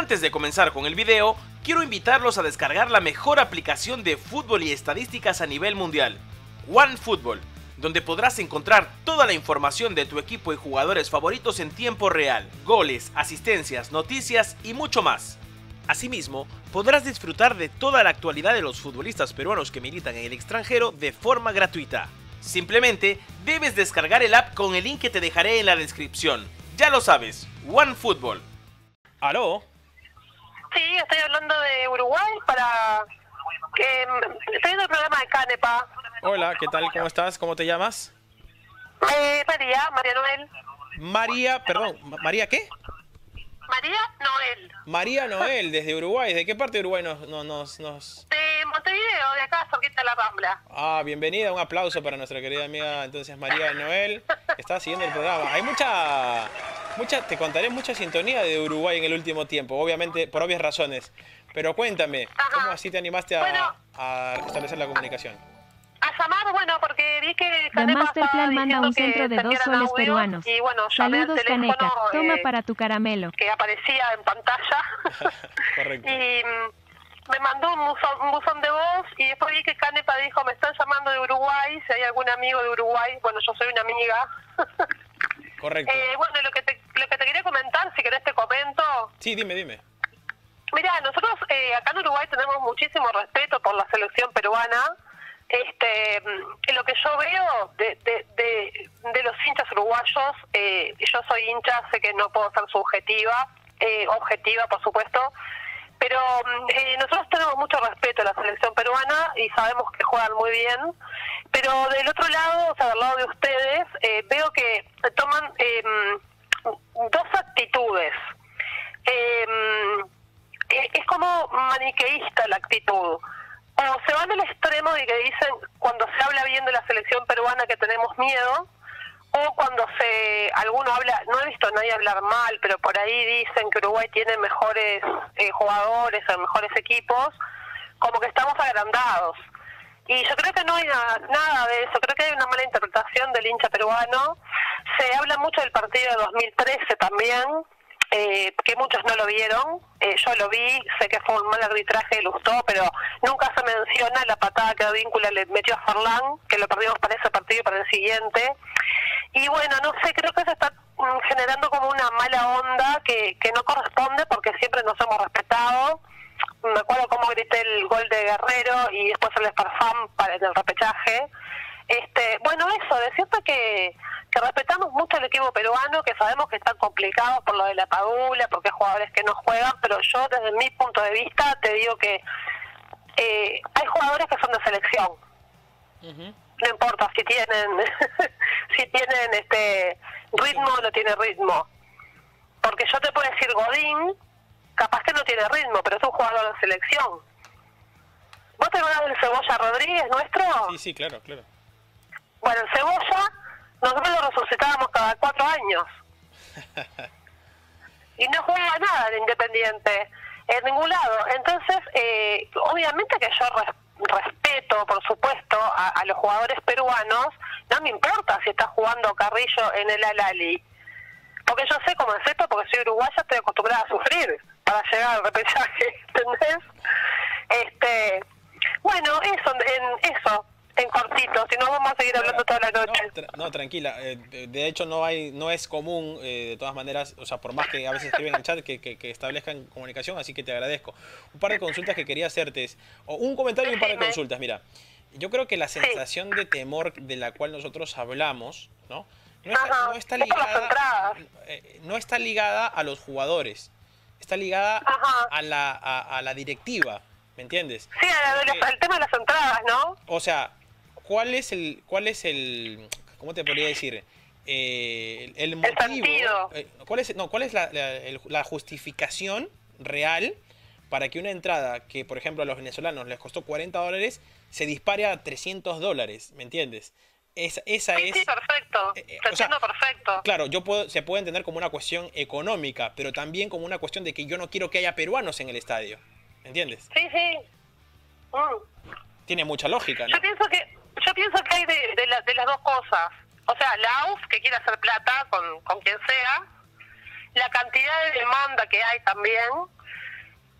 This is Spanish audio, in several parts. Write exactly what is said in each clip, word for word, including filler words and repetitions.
Antes de comenzar con el video, quiero invitarlos a descargar la mejor aplicación de fútbol y estadísticas a nivel mundial, OneFootball, donde podrás encontrar toda la información de tu equipo y jugadores favoritos en tiempo real, goles, asistencias, noticias y mucho más. Asimismo, podrás disfrutar de toda la actualidad de los futbolistas peruanos que militan en el extranjero de forma gratuita. Simplemente debes descargar el app con el link que te dejaré en la descripción. Ya lo sabes, OneFootball. ¿Aló? Sí, estoy hablando de Uruguay para que estoy viendo el programa de Canepa. Hola, ¿qué tal? ¿Cómo estás? ¿Cómo te llamas? Eh, María, María Noel. María, perdón, ¿María qué? María Noel. María Noel, desde Uruguay. ¿De qué parte de Uruguay nos, nos, nos, nos...? De Montevideo, de acá, cerquita de la Rambla. Ah, bienvenida, un aplauso para nuestra querida amiga, entonces, María Noel, que está siguiendo el programa. Hay mucha, mucha, te contaré, mucha sintonía de Uruguay en el último tiempo, obviamente por obvias razones. Pero cuéntame, Ajá. ¿cómo así te animaste a, Bueno. a establecer la comunicación? A llamar, bueno, porque vi que The Canepa Masterplan estaba manda un diciendo centro que de dos salieran soles audios, peruanos. y bueno, llamé al Saludos, teléfono, Caneca. Toma eh, para tu caramelo. que aparecía en pantalla. Correcto. Y mm, me mandó un buzón, un buzón de voz y después vi que Canepa dijo, me están llamando de Uruguay, si hay algún amigo de Uruguay. Bueno, yo soy una amiga. Correcto. eh, bueno, lo que, te, lo que te quería comentar, si querés te comento. Sí, dime, dime. Mira, nosotros eh, acá en Uruguay tenemos muchísimo respeto por la selección peruana. Este, mm, lo que yo veo de, de, de, de los hinchas uruguayos, eh, yo soy hincha, sé que no puedo ser subjetiva, eh, objetiva, por supuesto, pero eh, nosotros tenemos mucho respeto a la selección peruana y sabemos que juegan muy bien, pero del otro lado, o sea, del lado de ustedes, eh, veo que toman eh, dos actitudes. Eh, es como maniqueísta la actitud. O se van al extremo de que dicen, cuando se habla bien de la selección peruana, que tenemos miedo, o cuando se alguno habla, no he visto a nadie hablar mal, pero por ahí dicen que Uruguay tiene mejores eh, jugadores o mejores equipos, como que estamos agrandados. Y yo creo que no hay na, nada de eso, creo que hay una mala interpretación del hincha peruano. Se habla mucho del partido de dos mil trece también, eh, que muchos no lo vieron, eh, yo lo vi, sé que fue un mal arbitraje de Lustó, pero nunca se menciona la patada que Advíncula le metió a Forlán, que lo perdimos para ese partido y para el siguiente. Y bueno, no sé, creo que se está mm, generando como una mala onda que, que no corresponde, porque siempre nos hemos respetado. Me acuerdo cómo grité el gol de Guerrero y después el Esparfam para el repechaje. Este, bueno, eso, decirte que, que respetamos mucho el equipo peruano, que sabemos que están complicados por lo de la Padula, porque hay jugadores que no juegan, pero yo desde mi punto de vista te digo que eh, hay jugadores que son de selección. Uh-huh. No importa si tienen si tienen este ritmo o no tiene ritmo, porque yo te puedo decir Godín, capaz que no tiene ritmo, pero es un jugador de selección. ¿Vos te acordás del Cebolla Rodríguez nuestro? Sí, sí, claro, claro. Bueno, el Cebolla, nosotros lo resucitábamos cada cuatro años. Y no jugaba nada en Independiente, en ningún lado. Entonces, eh, obviamente que yo res, respeto, por supuesto, a, a los jugadores peruanos. No me importa si está jugando Carrillo en el Al-Ahly, porque yo sé cómo es esto, porque soy uruguaya, estoy acostumbrada a sufrir para llegar al repechaje, ¿entendés? Este, bueno, eso, en eso. En cortito, si no vamos a seguir hablando toda la noche. No, tra no tranquila, eh, de hecho no hay no es común, eh, de todas maneras, o sea, por más que a veces escriben en el chat, que, que, que establezcan comunicación, así que te agradezco. Un par de consultas que quería hacerte, es, o un comentario y un par de consultas, mira. Yo creo que la sensación sí. de temor de la cual nosotros hablamos, ¿no? No está, Ajá, no está ligada, eh, no está ligada a los jugadores, está ligada a la, a, a la directiva, ¿me entiendes? Sí, al tema de las entradas, ¿no? O sea, ¿cuál es el, cuál es el, cómo te podría decir, eh, el, el motivo? El eh, ¿Cuál es, no, cuál es la, la, el, la justificación real para que una entrada que, por ejemplo, a los venezolanos les costó cuarenta dólares se dispare a trescientos dólares, ¿me entiendes? Esa, esa sí, es... sí, perfecto. Eh, Te entiendo sea, perfecto. Claro, yo puedo, se puede entender como una cuestión económica, pero también como una cuestión de que yo no quiero que haya peruanos en el estadio, ¿me entiendes? Sí, sí. Mm. Tiene mucha lógica, ¿no? Yo pienso que yo pienso que hay de, de, la, de las dos cosas. O sea, la A U F que quiere hacer plata con, con quien sea, la cantidad de demanda que hay también,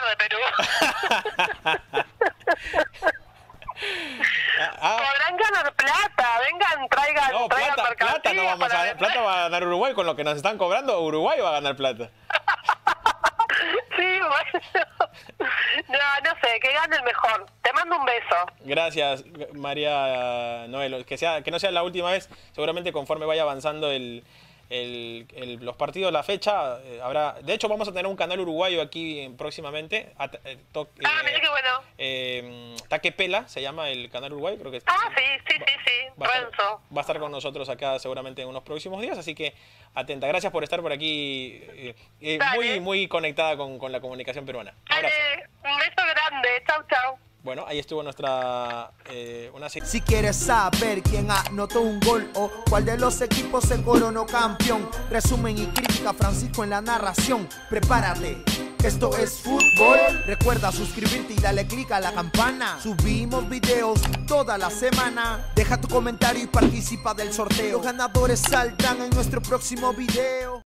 ganar de Perú. Ah, Podrán ganar plata, vengan, traigan, no, traigan plata, plata no vamos a ver. plata va a ganar Uruguay con lo que nos están cobrando, Uruguay va a ganar plata. Sí, bueno. No, no sé, que gane el mejor. Te mando un beso. Gracias, María Noel. Que sea, que no sea la última vez, seguramente conforme vaya avanzando el, el, el, los partidos, la fecha, eh, habrá. De hecho, vamos a tener un canal uruguayo aquí próximamente. A, eh, to, eh, Ah, mira qué bueno. Eh, Taque Pela se llama el canal uruguayo, creo que. Ah, sí, sí, sí, sí. Va a, estar, Renzo. va a estar con nosotros acá seguramente en unos próximos días, así que atenta. Gracias por estar por aquí, eh, eh, muy, muy conectada con, con la comunicación peruana. Un abrazo. Dale, un beso grande. Chau, chau. Bueno, ahí estuvo nuestra... Eh, una... Si quieres saber quién anotó un gol o cuál de los equipos se coronó campeón, resumen y crítica, Francisco en la narración. Prepárate, esto es fútbol. Recuerda suscribirte y dale click a la campana. Subimos videos toda la semana. Deja tu comentario y participa del sorteo. Los ganadores saldrán en nuestro próximo video.